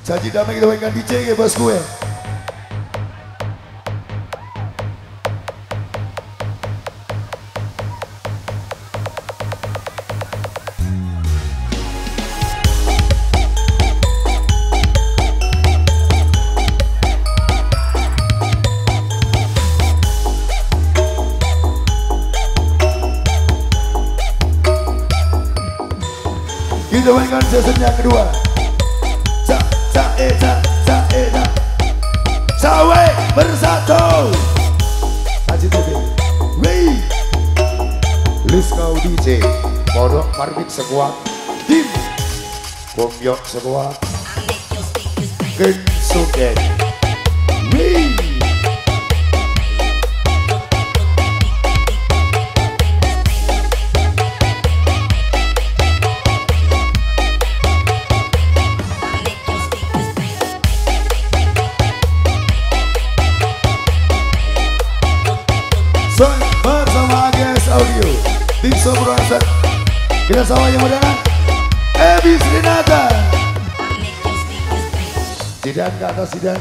Janji damai kita mainkan DJ ya bos gue. Kita mainkan season yang kedua. Cawe bersatu. Haji TV. Wih. Liskau DJ. Podok Marbik sekuat. Tim. Bongyok sekuat. Gen Sugen. Wih. Bersama AGS Audio tim Sobrosan kita sama yang muda Ebis Renata Sidan ke atas Sidan.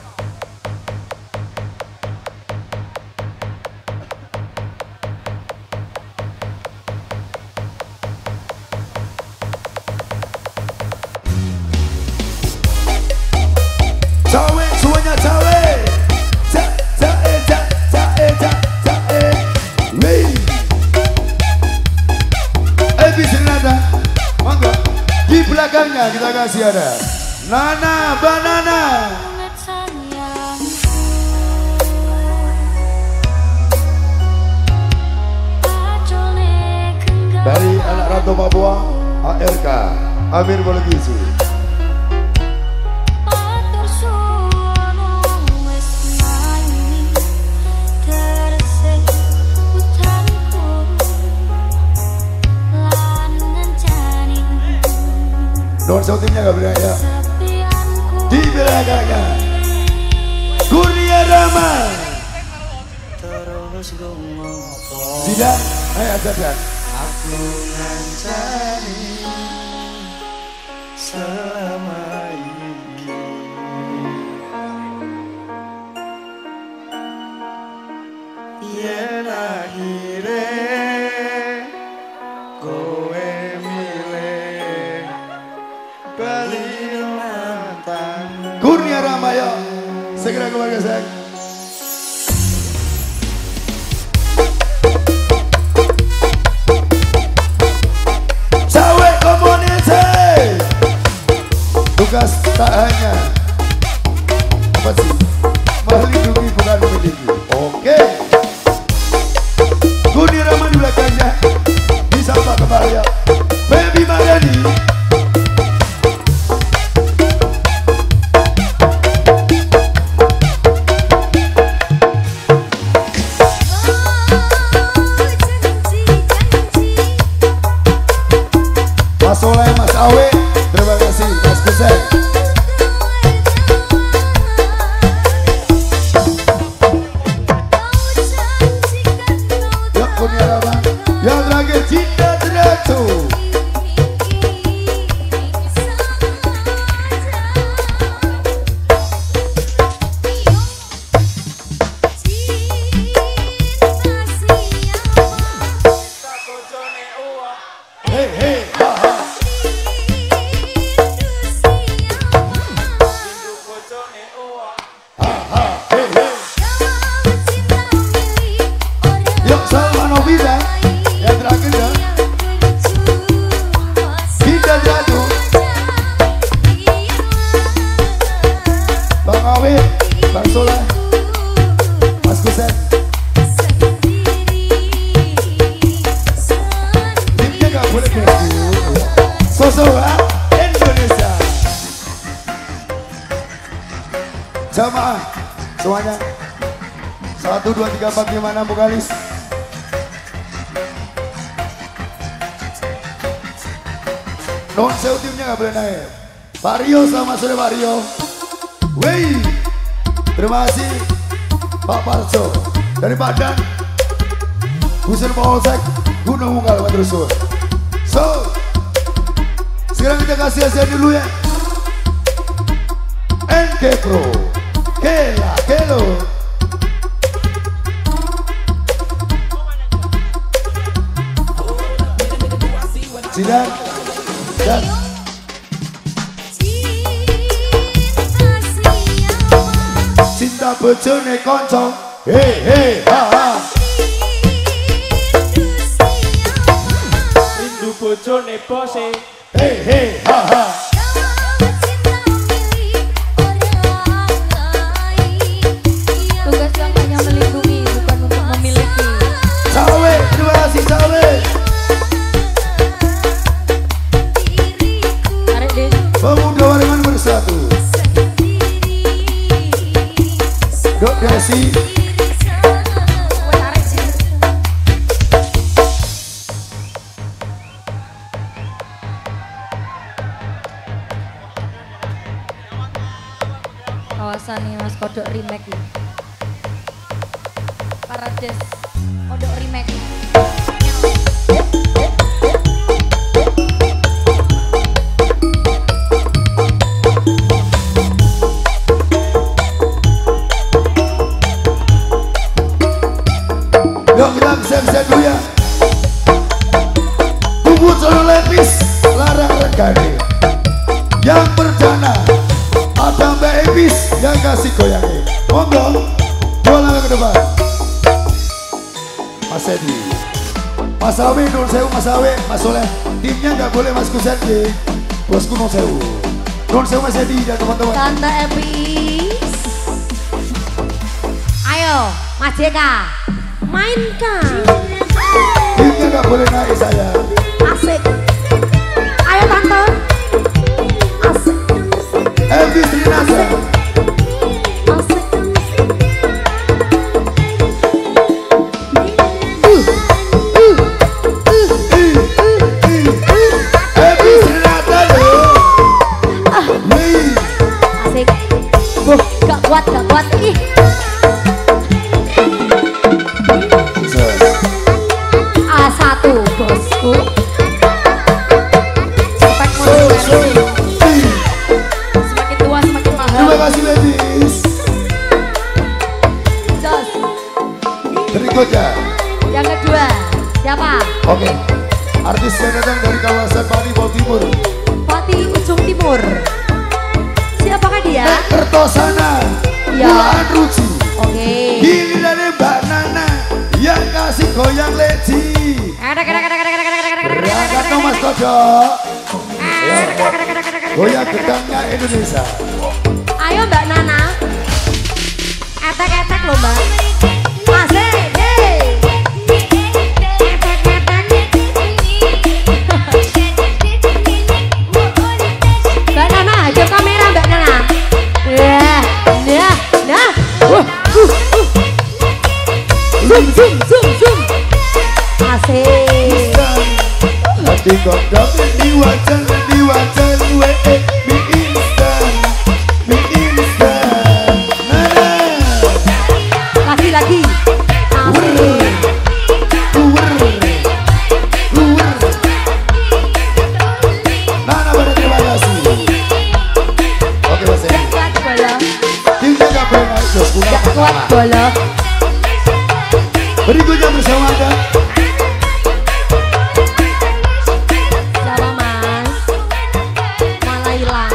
Cawe semuanya cawe. Di belakangnya kita kasih ada Nana Banana. Dari anak Rantau Papua ARK Amir Bologisi. Don timnya gak boleh ya. Di belakangnya Kurnia Rama. Tidak, ayo ajarkan. Aku ngancani selama ini yen akhire kowe milih bali mantan. Kurnia Rama ya. Segera keluarga saya. Tugas tak hanya apa sih melindungi bukan memiliki. Oke, Kurnia Rama di belakangnya disapa kembali ya Baby Madani. Mas Soleh, Mas Awe, terima kasih Mas Kusek. Ya Kurnia Rama, yang terakhir Cinta Teratur. Hey hey ha ha. Yuk Salma Novita yang terakhir ya. Kita jatuh. Bang Awi, Bang Soleh, Mas Kusek. Timnya gak boleh kayak gitu. Sosoka Indonesia. Jamaah semuanya 1, 2, 3, 4, 5, 6 vokalis. Non sew timnya gak boleh naik. Pak Rio sama sore Pak Rio. Wey, terima kasih Pak Parso dari Padang, Husin Polsek, Gunung Munggal, Madrusul. So, sekarang kita kasih hasil dulu ya. NK Pro Kela Kelo Sidan dan cinta bojone konco he ha ha rindu bojone bose he ha ha Tugas yang hanya melindungi bukan untuk memiliki. Sawe terima kasih Sawe Tarik deh. pemuda waringan bersatu Dok Desi Gue tarik sih. Kawasan nih Mas Kodok remake ya. Parades Kodok remake. Yuk kita bisa dulu ya Tubuh selalu lepis larang regane Yang perdana ada Mbak Ebis yang kasih goyangnya Monggo bola ke depan Mas Edi Mas Awe Nur Sewu Mas Awe Mas Soleh timnya nggak boleh Mas Kusen bosku Nur Sewu Mas Edi dan teman-teman Tante Epis. Ayo Mas Jeka mainkan. timnya nggak boleh naik saya Asik. Ayo tante. Asik. Ebis Rinasa Asik. Ebis Rinasa Wih Asik. Gak kuat ih. A1 bosku. Spek modern. Semakin tua semakin mahal. Terima kasih ladies. Jos. Berikutnya, Yang kedua siapa? oke, artis yang datang dari kawasan Pati Timur. Pati Ujung Timur. Siapakah dia? Kertosana, Iya. Bulan Ruci. Oke. Gilirannya Mbak Nana yang kasih goyang leci. Berangkat dong Mas Kodok. Goyang gedangnya Indonesia. Ayo Mbak Nana. Etek-etek loh Mbak. Asik. Yeay. Mbak Nana, ajak kamera Mbak Nana. Nah. Zoom. Asik. Hati kodok di wajan we mie instan. Nana. Lagi. Asik. Nana terima kasih. Oke Mas Edi. Gak kuat bola. Timnya gak boleh naik jos Gak kuat bola. Berikutnya bersama Anda Siapa Mas? Malah hilang.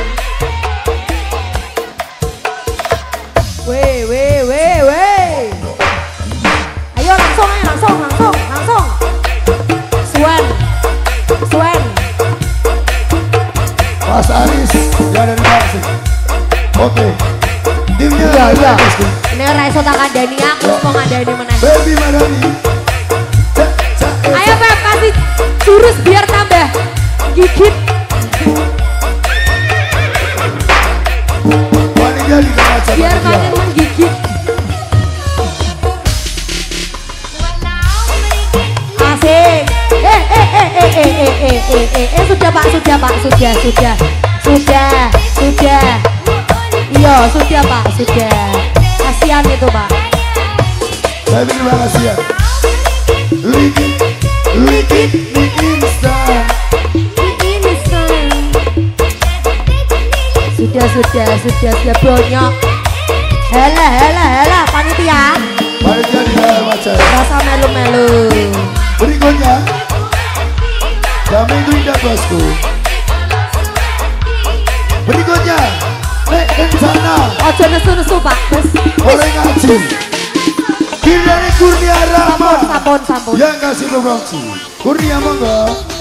Weh. Ayo langsung. Swen. Mas Aris yang dari Marsik. Oke. Timnya Iya. Ini ora iso tak kandani aku mau ngandani meneh. Baby Madani. Ayo Pep kasih jurus biar tambah gigit. Wanita di tengah Biar zaman makin dia. menggigit. Asik. Sudah Pak. Iya, sudah Pak, sudah. Kasihan itu Pak. Baby terima kasih ya. Likit mie instan. Ini sudah bonyok. Hela panitia. Panitia di dalam wajah. Rasa melu-melu. Berikutnya, kami itu indah bosku. Berikutnya, nek kencana. Ojo nesu-nesu Pak. Oleh ngaji. Kirani Kurnia Rahma. Sampun. Yang kasih promosi. Kurnia monggo.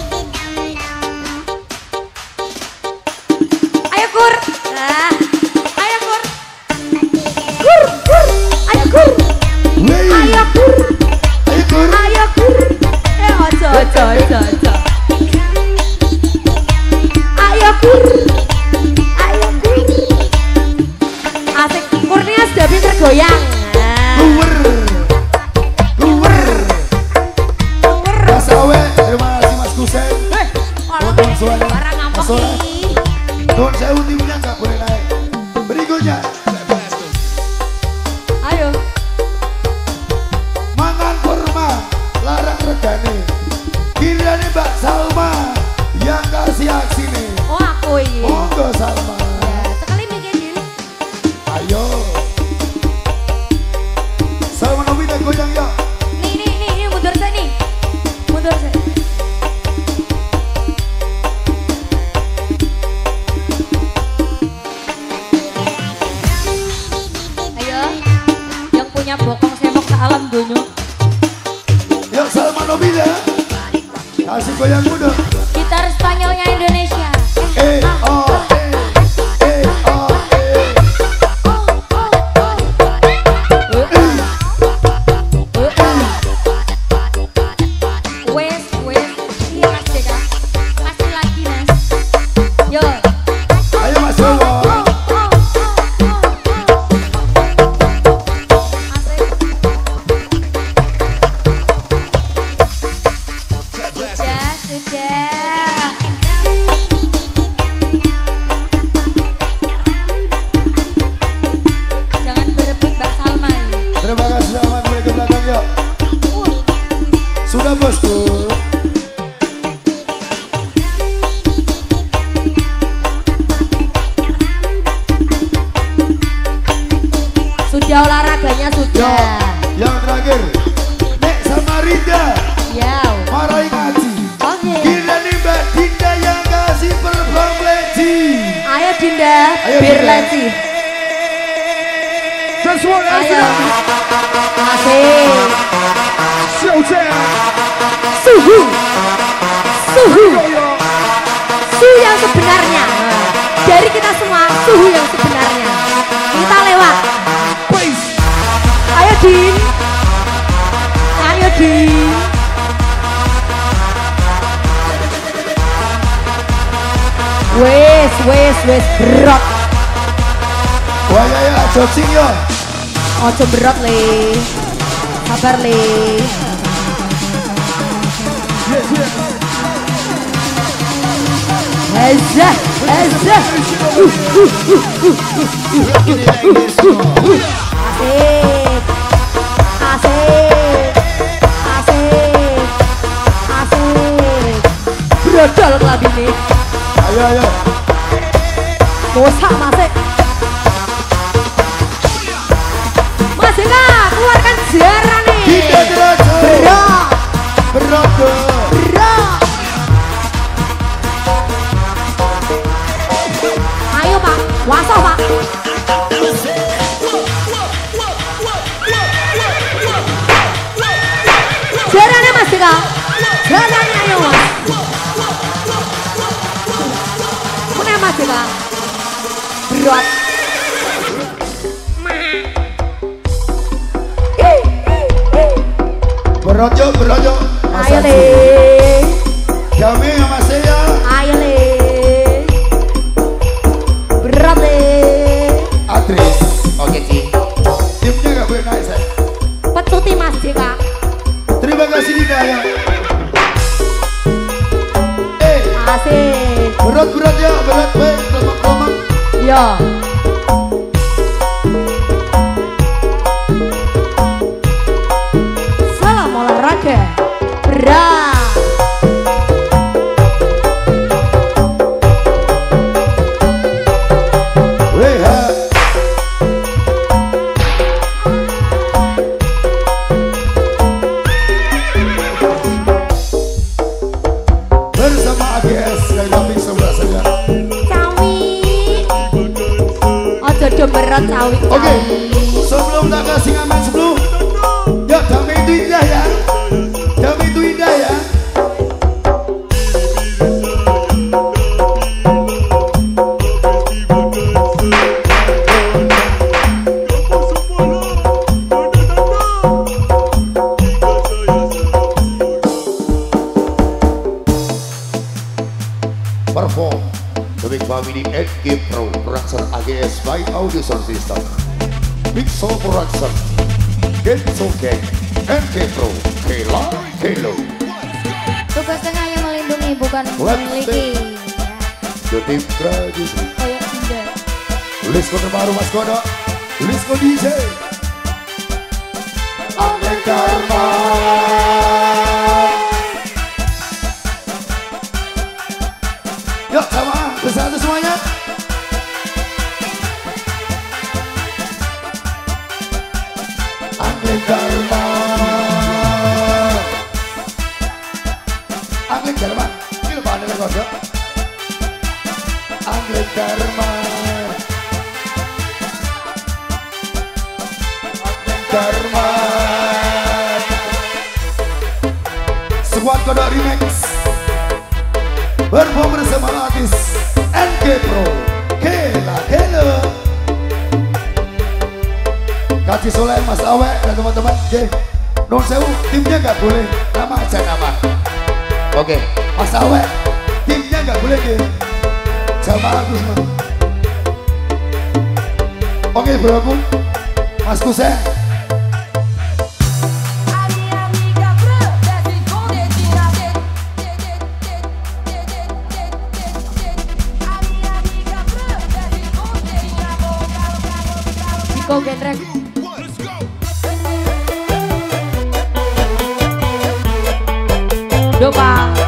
Ayo Kur. Nah. Ayo Kur. Kur. Ayo Kur. Wey. Ayo Kur. Ayo Kur. Ayo Kur. Ojo. Ayo Kur. Asik. Kurnia sudah pinter goyang. Kuwer. Mas Awe, terima kasih Mas Kusen. Barang ngambek ini. Don sewu timnya nggak boleh naik. Berikutnya, Ayo. mangan kurma, larang regane. Kirani Mbak Salma yang kasih aksi nih. Oh aku ini. Monggo Salma. Ya, sekali bikin. Ayo. Salma Novita goyang ya. Nih, mundur saya nih. Mundur saya. Ayo, yang punya bokong semok ke alam dunia. Yuk Salma Novita. Kasih goyang muda. Gitar Spanyolnya Indonesia. Oh. Wes, iya Mas Deka. Masih lagi Mas. Yo. Ayo Mas Jawa. Sudah. Jangan berebut Mbak Salma ini. Terima kasih selamat mulai ke belakang yuk. Sudah bosku. Sudah olahraganya sudah. Yang terakhir, Nek sama Rinda, Ya. marahi ngaji. Oke. Gila nih Mbak Dinda yang kasih perform leci. Ayo Dinda, Ayo, bir Dinda. leci. Ayo. Asik. Suhu. Suhu yang sebenarnya. Dari kita semua, suhu yang sebenarnya. Kita lewat. Ayo Din. Wes berat. Wah ya, jogging ya. Ojo berat le. Sabar le. Ezah. Asik. Brodol kelabine. Ayo. Dosa masih. Mas Eka, keluarkan jarah nih. Dinda derajat. Berat. Berat. Ayo Pak, wasoh Pak. Jarahnya Mas Eka. Jarahnya ayo Mas. Mana Mas Eka? Berat. Berat yuk. Ayo le. Jami sama saya. Ayo le. Berat le. Adris. Oke Ci. Timnya gak boleh naik saya. Pecuti Mas Jeka. Terima kasih Dinda ya. Asik. Berat ya, berat baik, kelompok. Yo. Salam olahraga. Berat. saja. Cawi. Ojo domeron cawi. Oke, sebelum tak kasih ngamen sebelum, ya damai itu indah ya, damai itu indah ya. Perform the Big Family NK Pro Production AGS by Audio Sound System. Big Soul Production, Get So Gang, NK Pro, Kela Kelo. Tugasnya yang melindungi bukan Let's memiliki. The Team Tradisi. Kayak indah. Lisko terbaru Mas Kodo, Lisko DJ. Angin Karma. Yuk sama bersatu semuanya. Angin Karma. Angin Karma. Ini lupa ada Kodo. Angin Karma. Karma. Squad Kodok Remix berform bersama artis NK Pro Kela Kela. Kasih Soleh Mas Awe dan teman-teman. Oke, non sewu timnya nggak boleh nama aja nama. Oke, Mas Awe timnya nggak boleh deh sama Agus mah. Oke bro aku Mas Kusen. Go Gendrek. Dopa.